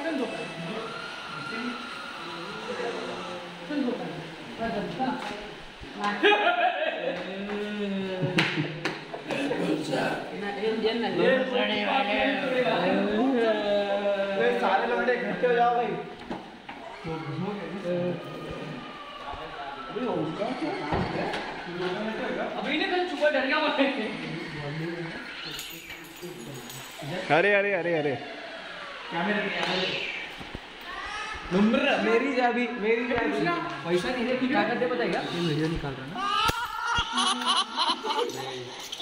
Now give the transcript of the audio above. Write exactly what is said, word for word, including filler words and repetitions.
सारे लौंडे इकट्ठे हो जाओ भाई। अभी ने कल चुपा डर गया मैं। अरे अरे अरे अरे नंबर मेरी चाबी मेरी चाबी पैसा नहीं है, क्या करते बताएगा? वीडियो निकाल रहा ना।